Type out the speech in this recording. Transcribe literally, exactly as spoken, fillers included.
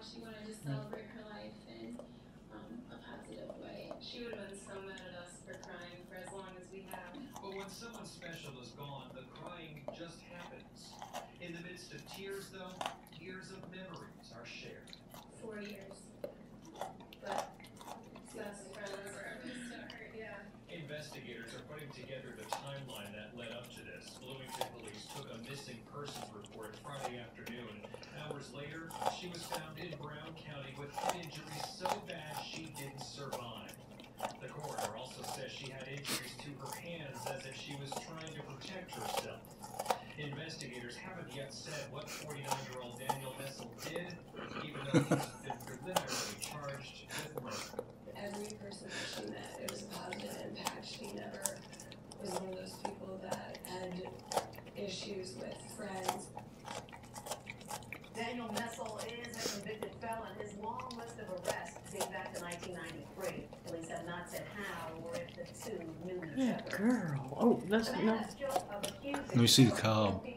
she wanted to celebrate her life in um, a positive way. She would have been so mad at us for crying for as long as we have. But when someone special is gone, the crying just happens. In the midst of tears, though, years of memories are shared. Four years. But it's best friends forever. Yeah. Investigators are putting together the timeline that led up to this. Bloomington police took a missing persons report Friday afternoon. Hours later, she was found in Brown County with head injuries so bad she didn't survive. The coroner also says she had injuries to her hands as if she was trying to protect herself. Investigators haven't yet said what forty-nine-year-old Daniel Messel did, even though he's been preliminarily charged with murder. Every person that she met, it was a positive impact. She never was one of those people that had issues with friends. Daniel Messel is a convicted felon. His long list of arrests date back to nineteen ninety-three. Police have not said how or if the two knew each Good other. girl. Oh, that's The man no. is guilty of accusing Let me see the cob.